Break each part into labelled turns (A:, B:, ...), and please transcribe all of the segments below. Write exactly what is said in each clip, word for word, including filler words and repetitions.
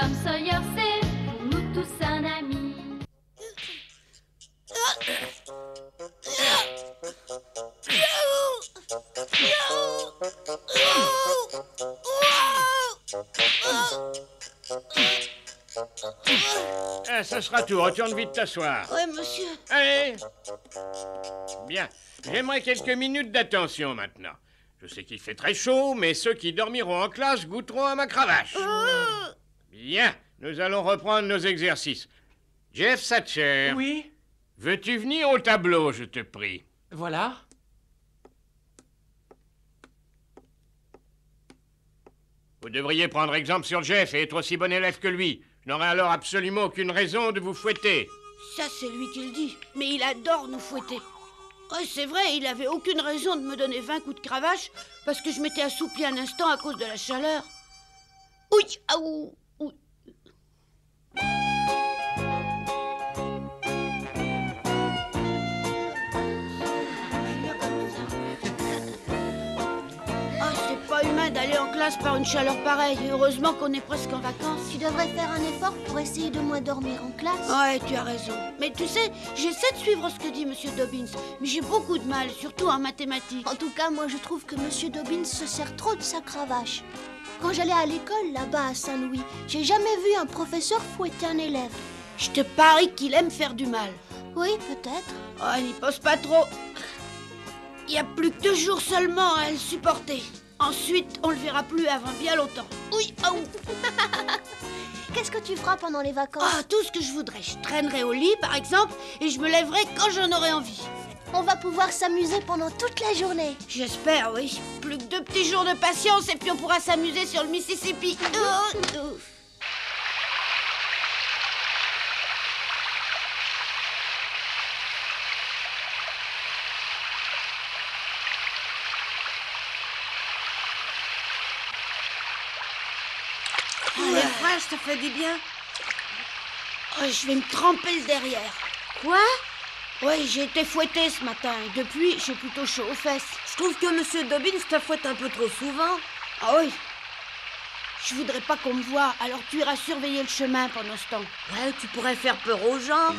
A: Tom Sawyer, c'est pour nous tous un ami.
B: Ah, ça sera tout. Retourne vite t'asseoir.
C: Ouais, monsieur.
B: Allez. Bien. J'aimerais quelques minutes d'attention maintenant. Je sais qu'il fait très chaud, mais ceux qui dormiront en classe goûteront à ma cravache.
C: Oh.
B: Bien. Nous allons reprendre nos exercices. Jeff Satcher.
D: Oui?
B: Veux-tu venir au tableau, je te prie?
D: Voilà.
B: Vous devriez prendre exemple sur Jeff et être aussi bon élève que lui. Je n'aurai alors absolument aucune raison de vous fouetter.
C: Ça, c'est lui qui le dit. Mais il adore nous fouetter. Ouais, c'est vrai, il avait aucune raison de me donner vingt coups de cravache parce que je m'étais assoupie un instant à cause de la chaleur. Oui, ah, ouh, ouh. Humain d'aller en classe par une chaleur pareille. Heureusement qu'on est presque en vacances.
E: Tu devrais faire un effort pour essayer de moins dormir en classe.
C: Ouais, tu as raison. Mais tu sais, j'essaie de suivre ce que dit Monsieur Dobbins, mais j'ai beaucoup de mal, surtout en mathématiques.
E: En tout cas, moi je trouve que Monsieur Dobbins se sert trop de sa cravache. Quand j'allais à l'école là-bas à Saint-Louis, j'ai jamais vu un professeur fouetter un élève.
C: Je te parie qu'il aime faire du mal.
E: Oui, peut-être.
C: Oh, n'y pose pas trop. Il y a plus que deux jours seulement à le supporter. Ensuite, on le verra plus avant bien longtemps. Oui, oh.
E: Qu'est-ce que tu feras pendant les vacances?
C: Ah, tout ce que je voudrais. Je traînerai au lit, par exemple, et je me lèverai quand j'en aurai envie.
E: On va pouvoir s'amuser pendant toute la journée.
C: J'espère, oui. Plus que deux petits jours de patience et puis on pourra s'amuser sur le Mississippi. Oh, oh. Les fraîches, ça fait du bien. Oh, je vais me tremper le derrière.
E: Quoi?
C: Oui, j'ai été fouettée ce matin et depuis, j'ai plutôt chaud aux fesses.
F: Je trouve que Monsieur Dobbins te fouette un peu trop souvent.
C: Ah oui. Je voudrais pas qu'on me voie, alors tu iras surveiller le chemin pendant ce temps.
F: Ouais, tu pourrais faire peur aux gens.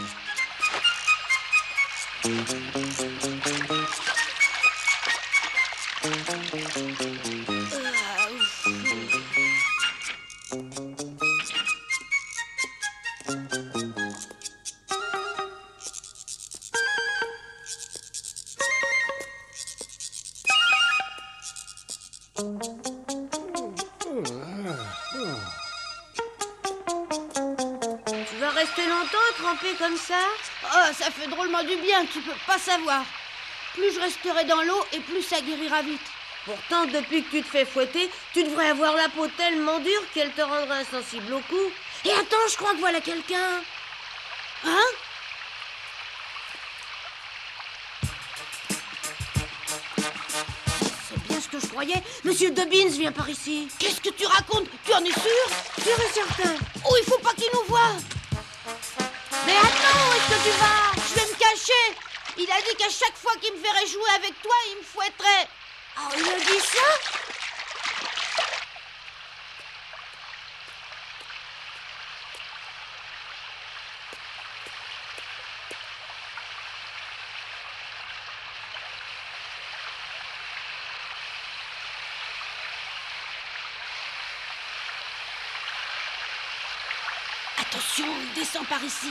F: Tu vas rester longtemps trempé comme ça?
C: Oh, ça fait drôlement du bien, tu peux pas savoir. Plus je resterai dans l'eau et plus ça guérira vite.
F: Pourtant, depuis que tu te fais fouetter, tu devrais avoir la peau tellement dure qu'elle te rendrait insensible au coup. Et attends, je crois que voilà quelqu'un.
C: Hein?
F: C'est bien ce que je croyais. Monsieur Dobbins vient par ici.
C: Qu'est-ce que tu racontes? Tu en es sûr?
F: Sûr et certain.
C: Oh, il faut pas qu'il nous voie. Mais attends, où est-ce que tu vas? Je vais me cacher. Il a dit qu'à chaque fois qu'il me verrait jouer avec toi, il me fouetterait.
E: Oh, il a dit ça?
C: Attention, il descend par ici.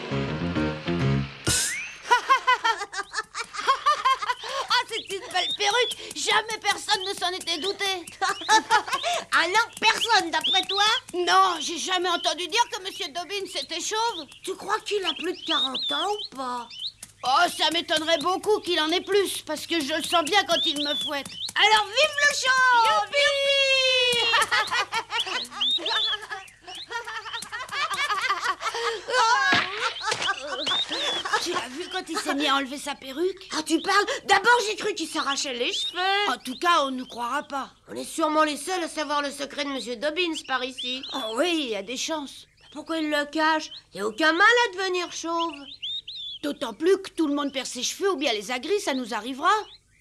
C: Ah, c'est une belle perruque. Jamais personne ne s'en était douté.
F: Ah non, personne, d'après toi?
C: Non, j'ai jamais entendu dire que Monsieur Dobbins était chauve.
F: Tu crois qu'il a plus de quarante ans ou pas?
C: Oh, ça m'étonnerait beaucoup qu'il en ait plus, parce que je le sens bien quand il me fouette.
F: Alors vive le show!
C: Tu l'as vu quand il s'est mis à enlever sa perruque?
F: Ah, tu parles? D'abord, j'ai cru qu'il s'arrachait les cheveux.
C: En tout cas, on ne croira pas.
F: On est sûrement les seuls à savoir le secret de Monsieur Dobbins par ici.
C: Oh oui, il y a des chances.
F: Pourquoi il le cache? Il n'y a aucun mal à devenir chauve.
C: D'autant plus que tout le monde perd ses cheveux ou bien les a gris, ça nous arrivera.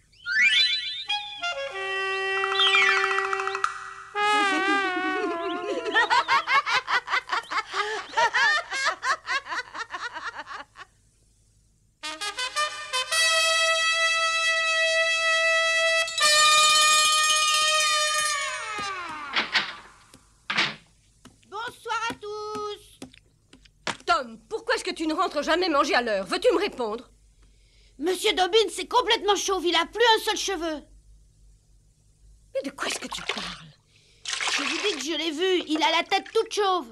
C: Bonsoir à tous.
D: Tom, pourquoi est-ce que tu ne rentres jamais manger à l'heure? Veux-tu me répondre?
C: Monsieur Dobbins est complètement chauve, il a plus un seul cheveu.
D: Mais de quoi est-ce que tu parles?
C: Je vous dis que je l'ai vu, il a la tête toute chauve.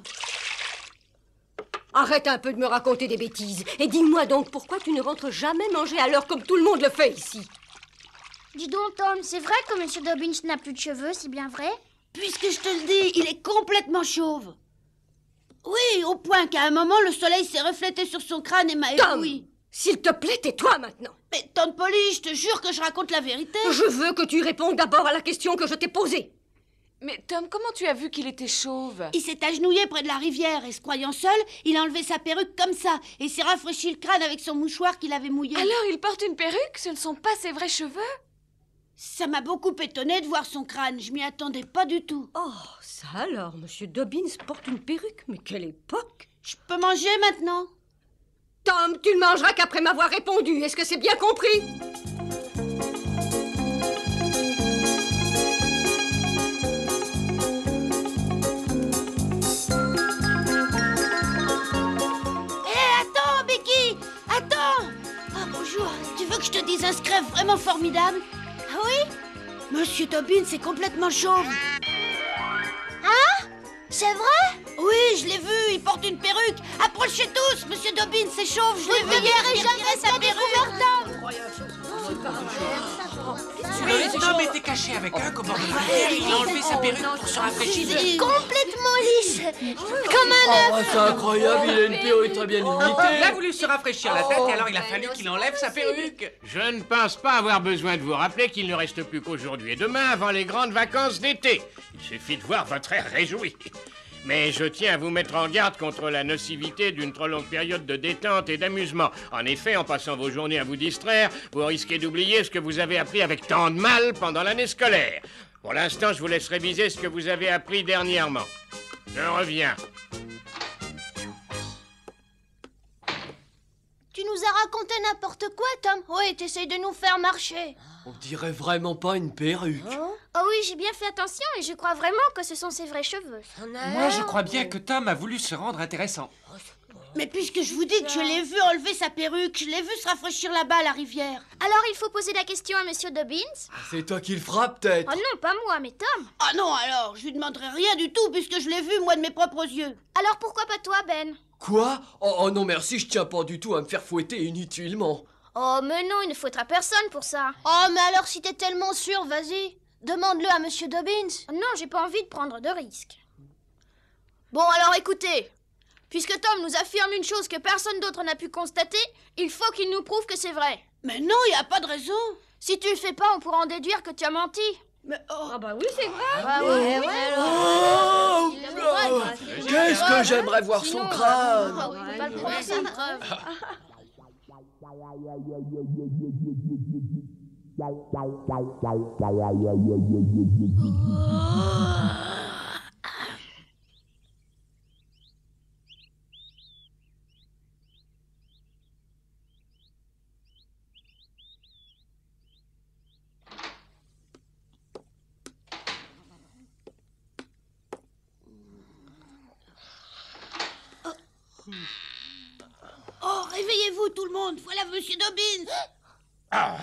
D: Arrête un peu de me raconter des bêtises. Et dis-moi donc pourquoi tu ne rentres jamais manger à l'heure comme tout le monde le fait ici?
E: Dis donc, Tom, c'est vrai que Monsieur Dobbins n'a plus de cheveux, c'est bien vrai?
C: Puisque je te le dis, il est complètement chauve. Oui, au point qu'à un moment, le soleil s'est reflété sur son crâne et m'a
D: Tom,
C: ébloui.
D: s'il te plaît, tais-toi maintenant.
C: Mais tante Polly, je te jure que je raconte la vérité.
D: Je veux que tu répondes d'abord à la question que je t'ai posée.
G: Mais Tom, comment tu as vu qu'il était chauve?
C: Il s'est agenouillé près de la rivière et se croyant seul, il a enlevé sa perruque comme ça et s'est rafraîchi le crâne avec son mouchoir qu'il avait mouillé.
G: Alors il porte une perruque? Ce ne sont pas ses vrais cheveux?
C: Ça m'a beaucoup étonné de voir son crâne, je m'y attendais pas du tout.
D: Oh, ça alors, Monsieur Dobbins porte une perruque, mais quelle époque!
C: Je peux manger maintenant?
D: Tom, tu ne mangeras qu'après m'avoir répondu, est-ce que c'est bien compris?
C: Hé, attends, Becky! Attends! Ah, bonjour, tu veux que je te dise un secret vraiment formidable? Ah oui? Monsieur Dobbins est complètement chauve.
E: C'est vrai?
C: Oui, je l'ai vu, il porte une perruque. Approchez tous, Monsieur Dobbins est chauve, je l'ai vu hier, il jamais sa perruque.
H: L'homme était caché avec un au bord de la rivière et il a enlevé sa perruque pour se rafraîchir.
E: Complètement lisse. Comme un œuf.
I: Oh, c'est incroyable, il a une perruque très bien
H: Il a
I: limitée.
H: voulu se rafraîchir la tête et alors il a fallu qu'il enlève sa perruque.
B: Je ne pense pas avoir besoin de vous rappeler qu'il ne reste plus qu'aujourd'hui et demain avant les grandes vacances d'été. Il suffit de voir votre air réjoui. Mais je tiens à vous mettre en garde contre la nocivité d'une trop longue période de détente et d'amusement. En effet, en passant vos journées à vous distraire, vous risquez d'oublier ce que vous avez appris avec tant de mal pendant l'année scolaire. Pour l'instant, je vous laisse réviser ce que vous avez appris dernièrement. Je reviens.
E: Tu nous as raconté n'importe quoi, Tom. Oui, t'essayes de nous faire marcher.
I: On dirait vraiment pas une perruque.
E: Oh oui, j'ai bien fait attention et je crois vraiment que ce sont ses vrais cheveux.
H: Moi, je crois bien que Tom a voulu se rendre intéressant.
C: Mais puisque je vous dis que je l'ai vu enlever sa perruque, je l'ai vu se rafraîchir là-bas à la rivière.
E: Alors il faut poser la question à Monsieur Dobbins?
I: C'est toi qui le frappe, peut-être.
E: Oh non, pas moi, mais Tom.
C: Ah non, alors, je lui demanderai rien du tout puisque je l'ai vu, moi, de mes propres yeux.
E: Alors pourquoi pas toi, Ben?
I: Quoi? Oh, oh non, merci, je tiens pas du tout à me faire fouetter inutilement.
E: Oh, mais non, il ne faudra personne pour ça. Oh, mais alors si t'es tellement sûr, vas-y. Demande-le à Monsieur Dobbins. Non, j'ai pas envie de prendre de risques. Bon, alors écoutez. Puisque Tom nous affirme une chose que personne d'autre n'a pu constater, il faut qu'il nous prouve que c'est vrai.
C: Mais non, il n'y a pas de raison.
E: Si tu le fais pas, on pourra en déduire que tu as menti.
C: Mais oh,
D: Ah bah oui, c'est vrai.
E: Ah ouais, ouais,
I: Oh, oh, qu'est-ce que j'aimerais voir son crâne.
E: Ah oui, on peut pas le prouver sans preuve.
C: Réveillez-vous tout le monde, voilà Monsieur Dobbins.
B: Ah.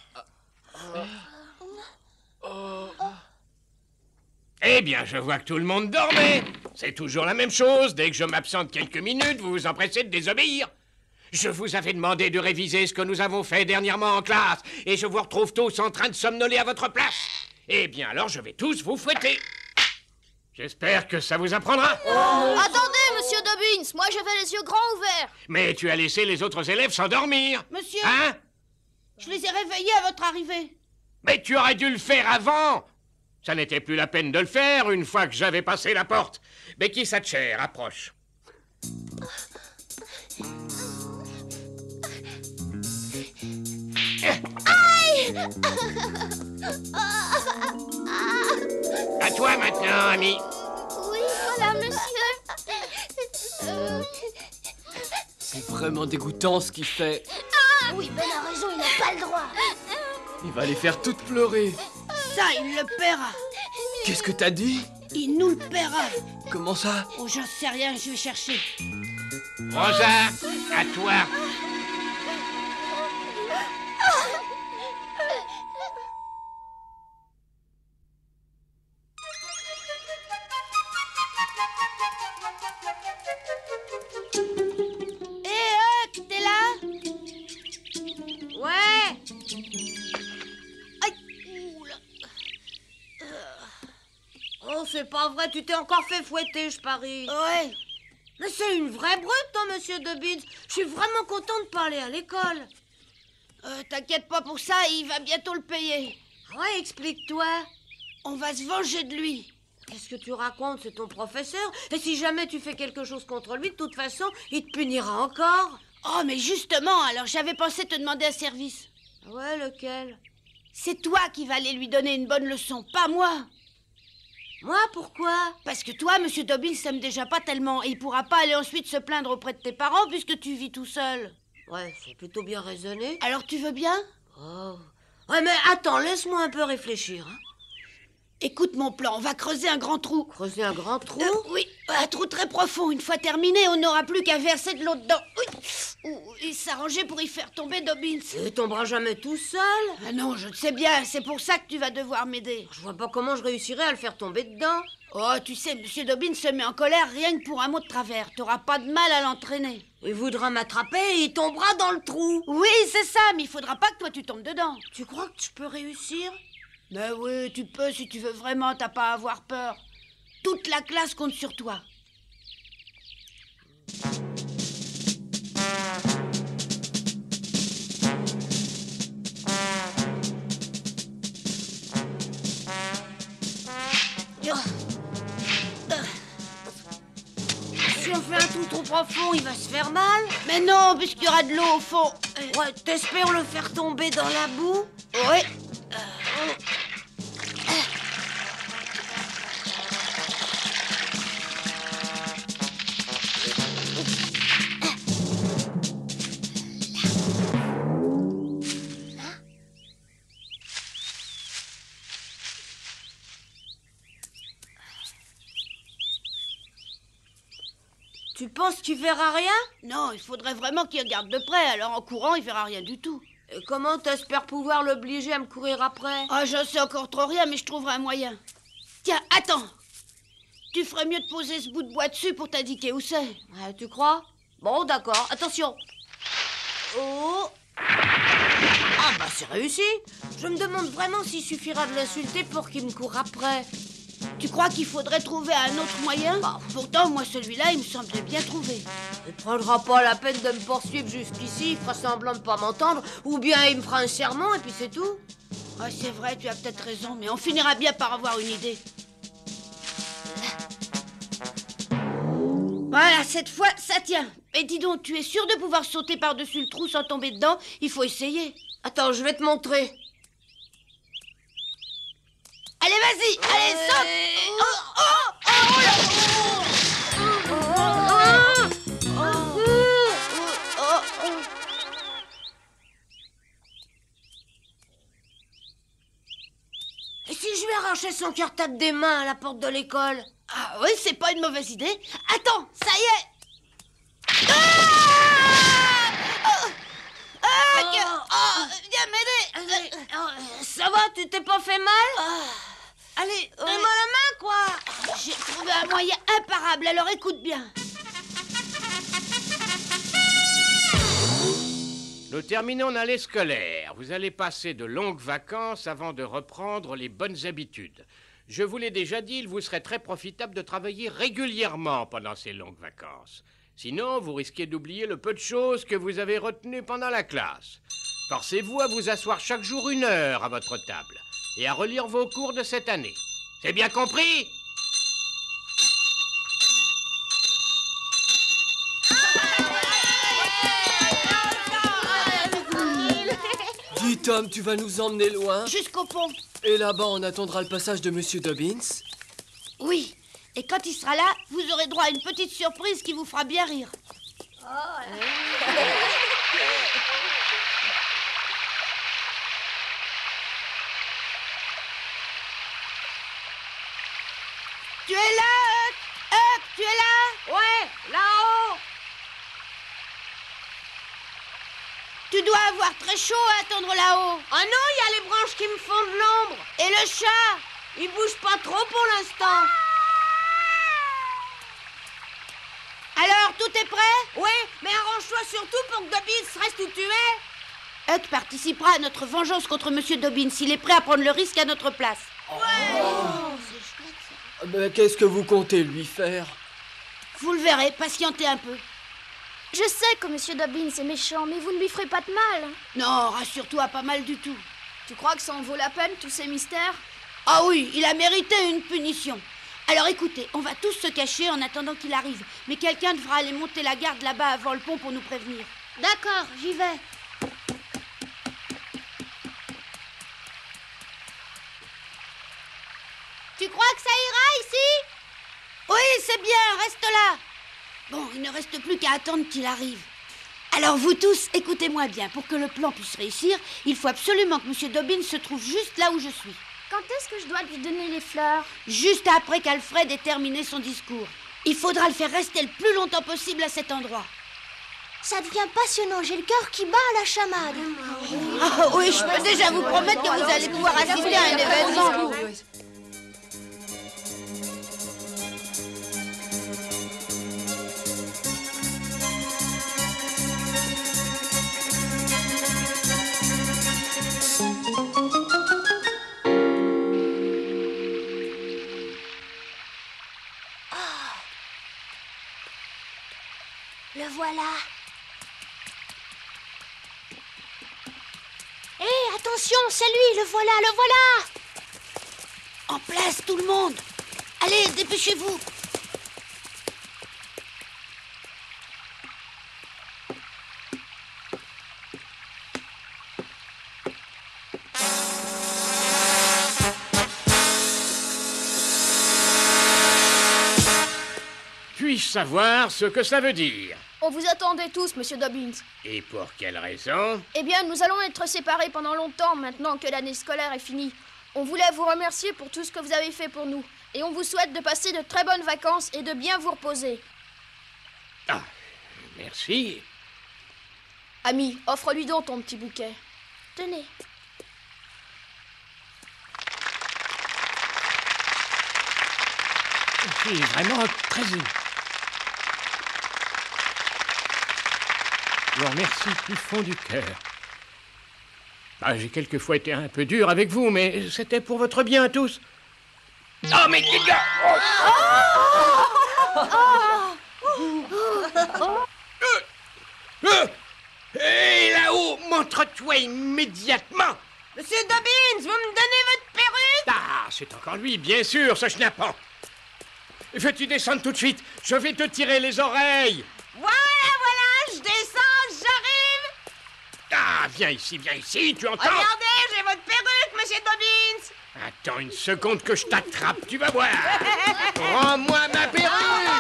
B: Eh bien, je vois que tout le monde dormait. C'est toujours la même chose. Dès que je m'absente quelques minutes, vous vous empressez de désobéir. Je vous avais demandé de réviser ce que nous avons fait dernièrement en classe, et je vous retrouve tous en train de somnoler à votre place. Eh bien, alors je vais tous vous fouetter. J'espère que ça vous apprendra.
E: Oh. Attendez, Monsieur Dobbins, moi j'avais les yeux grands ouverts.
B: Mais tu as laissé les autres élèves s'endormir.
C: Monsieur,
B: Hein?
C: je les ai réveillés à votre arrivée.
B: Mais tu aurais dû le faire avant. Ça n'était plus la peine de le faire une fois que j'avais passé la porte. Becky Satcher, approche.
E: Aïe!
B: À toi maintenant, ami.
E: Oui, voilà, monsieur. Euh,
I: C'est vraiment dégoûtant ce qu'il fait.
E: Oui, Ben a raison, il n'a pas le droit.
I: Il va les faire toutes pleurer.
C: Ça, il le paiera.
I: Qu'est-ce que t'as dit?
C: Il nous le paiera.
I: Comment ça?
C: Oh, j'en sais rien, je vais chercher.
B: Rosa, à toi.
C: Hé, Huck, t'es là?
F: Ouais.
C: Aïe, oula.
F: Oh, c'est pas vrai, tu t'es encore fait fouetter, je parie.
C: Ouais.
F: Mais c'est une vraie brute, toi, Monsieur Dobbins. Je suis vraiment content de pas aller à l'école.
C: Euh, t'inquiète pas pour ça, il va bientôt le payer.
F: Ouais, explique-toi.
C: On va se venger de lui.
F: Qu'est-ce que tu racontes? C'est ton professeur. Et si jamais tu fais quelque chose contre lui, de toute façon, il te punira encore.
C: Oh, mais justement, alors j'avais pensé te demander un service.
F: Ouais, lequel?
C: C'est toi qui vas aller lui donner une bonne leçon, pas moi.
F: Moi, pourquoi?
C: Parce que toi, Monsieur Dobbins, s'aime déjà pas tellement. Et il pourra pas aller ensuite se plaindre auprès de tes parents puisque tu vis tout seul.
F: Ouais, c'est plutôt bien raisonné.
C: Alors tu veux bien?
F: Oh. Ouais, mais attends, laisse-moi un peu réfléchir. Hein.
C: Écoute mon plan, on va creuser un grand trou.
F: Creuser un grand trou?
C: Euh, oui, un trou très profond. Une fois terminé, on n'aura plus qu'à verser de l'eau dedans. Oui. Et s'arranger pour y faire tomber Dobbins.
F: Il tombera jamais tout seul.
C: Ah non, je le sais bien, c'est pour ça que tu vas devoir m'aider.
F: Je vois pas comment je réussirais à le faire tomber dedans.
C: Oh, tu sais, Monsieur Dobbins se met en colère rien que pour un mot de travers. T'auras pas de mal à l'entraîner.
F: Il voudra m'attraper et il tombera dans le trou.
C: Oui, c'est ça, mais il faudra pas que toi tu tombes dedans.
F: Tu crois que je peux réussir?
C: Ben oui, tu peux si tu veux vraiment, t'as pas à avoir peur. Toute la classe compte sur toi.
F: Si on fait un trou trop profond, il va se faire mal.
C: Mais non, puisqu'il y aura de l'eau au fond.
F: Ouais, t'espères le faire tomber dans la boue?
C: Oui.
F: Tu penses qu'il verra rien?
C: Non, il faudrait vraiment qu'il regarde de près, alors en courant, il verra rien du tout.
F: Et comment t'espères pouvoir l'obliger à me courir après?
C: Ah, j'en sais encore trop rien, mais je trouverai un moyen. Tiens, attends. Tu ferais mieux de poser ce bout de bois dessus pour t'indiquer où c'est.
F: Ouais, tu crois? Bon, d'accord. Attention. Oh. Ah bah c'est réussi. Je me demande vraiment s'il suffira de l'insulter pour qu'il me court après.
C: Tu crois qu'il faudrait trouver un autre moyen?
F: Bah.
C: Pourtant, moi, celui-là, il me semblait bien trouvé.
F: Il prendra pas la peine de me poursuivre jusqu'ici, il fera semblant de pas m'entendre, ou bien il me fera un sermon et puis c'est tout.
C: Ah, c'est vrai, tu as peut-être raison, mais on finira bien par avoir une idée. Voilà, cette fois, ça tient. Et dis donc, tu es sûr de pouvoir sauter par-dessus le trou sans tomber dedans? Il faut essayer.
F: Attends, je vais te montrer.
C: Allez, vas-y, allez, saute. Oh, oh, oh, oh, là.
F: Et si je lui arrachais son cartable des mains à la porte de l'école?
C: Ah oui, c'est pas une mauvaise idée. Attends, ça y est. Ah!
F: Allez, donne-moi la main, quoi.
C: J'ai trouvé un moyen imparable, alors écoute bien.
B: Nous terminons l'année scolaire. Vous allez passer de longues vacances avant de reprendre les bonnes habitudes. Je vous l'ai déjà dit, il vous serait très profitable de travailler régulièrement pendant ces longues vacances. Sinon, vous risquez d'oublier le peu de choses que vous avez retenues pendant la classe. Forcez-vous à vous asseoir chaque jour une heure à votre table et à relire vos cours de cette année. C'est bien compris ?
I: Dis, Tom, tu vas nous emmener loin?
C: Jusqu'au pont.
I: Et là-bas, on attendra le passage de Monsieur Dobbins?
C: Oui. Et quand il sera là, vous aurez droit à une petite surprise qui vous fera bien rire. Tu es là, Huck? Huck, tu es là?
F: Ouais, là-haut.
C: Tu dois avoir très chaud à attendre là-haut.
F: Ah non, il y a les branches qui me font de l'ombre.
C: Et le chat?
F: Il bouge pas trop pour l'instant.
C: Alors, tout est prêt?
F: Oui, mais arrange-toi surtout pour que Dobbins reste où tu es.
C: Huck participera à notre vengeance contre Monsieur Dobbins. Il est prêt à prendre le risque à notre place.
F: Ouais.
C: Oh, c'est chouette, ça.
I: Mais qu'est-ce que vous comptez lui faire?
C: Vous le verrez, patientez un peu.
E: Je sais que Monsieur Dobbins est méchant, mais vous ne lui ferez pas de mal.
C: Non, rassure-toi, pas mal du tout.
E: Tu crois que ça en vaut la peine, tous ces mystères?
C: Ah oui, il a mérité une punition. Alors écoutez, on va tous se cacher en attendant qu'il arrive. Mais quelqu'un devra aller monter la garde là-bas avant le pont pour nous prévenir.
E: D'accord, j'y vais.
C: Tu crois que ça ira ici? Oui, c'est bien, reste là. Bon, il ne reste plus qu'à attendre qu'il arrive. Alors vous tous, écoutez-moi bien. Pour que le plan puisse réussir, il faut absolument que Monsieur Dobbins se trouve juste là où je suis.
E: Quand est-ce que je dois lui donner les fleurs?
C: Juste après qu'Alfred ait terminé son discours. Il faudra le faire rester le plus longtemps possible à cet endroit.
E: Ça devient passionnant, j'ai le cœur qui bat à la chamade.
C: Ah oui, je peux déjà vous promettre que vous allez pouvoir assister à un événement.
E: Le voilà. Hé, hey, attention, c'est lui, le voilà, le voilà.
C: En place, tout le monde. Allez, dépêchez-vous.
B: Puis-je savoir ce que ça veut dire?
E: On vous attendait tous, Monsieur Dobbins.
B: Et pour quelle raison?
E: Eh bien, nous allons être séparés pendant longtemps maintenant que l'année scolaire est finie. On voulait vous remercier pour tout ce que vous avez fait pour nous. Et on vous souhaite de passer de très bonnes vacances et de bien vous reposer.
B: Ah, merci.
E: Ami, offre-lui donc ton petit bouquet. Tenez.
B: Je suis vraiment très ému. Je vous remercie du fond du cœur. Ah, j'ai quelquefois été un peu dur avec vous, mais c'était pour votre bien à tous. Oh, mais les gars! Hé, là-haut, montre-toi immédiatement!
F: Monsieur Dobbins, vous me donnez votre perruque?
B: Ah, c'est encore lui, bien sûr, ce schnappant. Veux-tu descendre tout de suite? Je vais te tirer les oreilles.
F: Voilà, voilà, je descends, j'arrive.
B: Ah, viens ici, viens ici, tu entends?
F: Regardez, j'ai votre perruque, Monsieur Dobbins.
B: Attends une seconde que je t'attrape, tu vas voir. Rends-moi ma perruque.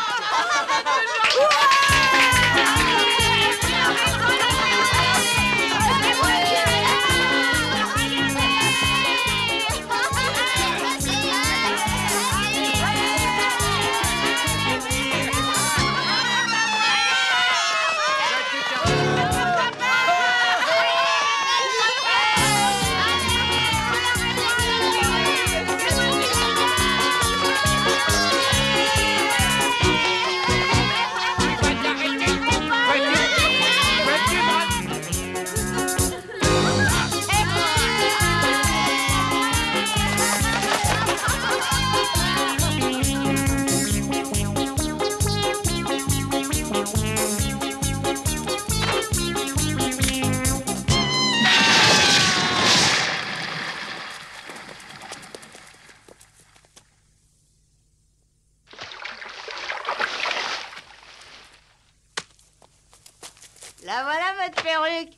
F: La voilà, votre perruque.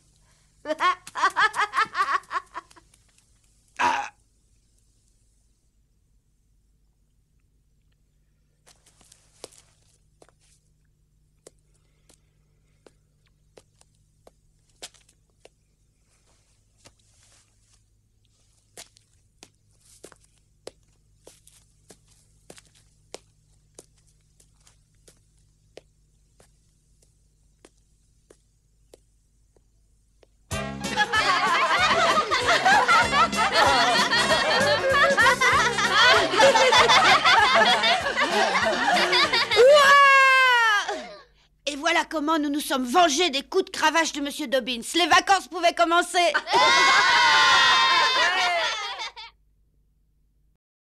H: Ah.
C: Et voilà comment nous nous sommes vengés des coups de cravache de Monsieur Dobbins. Les vacances pouvaient commencer.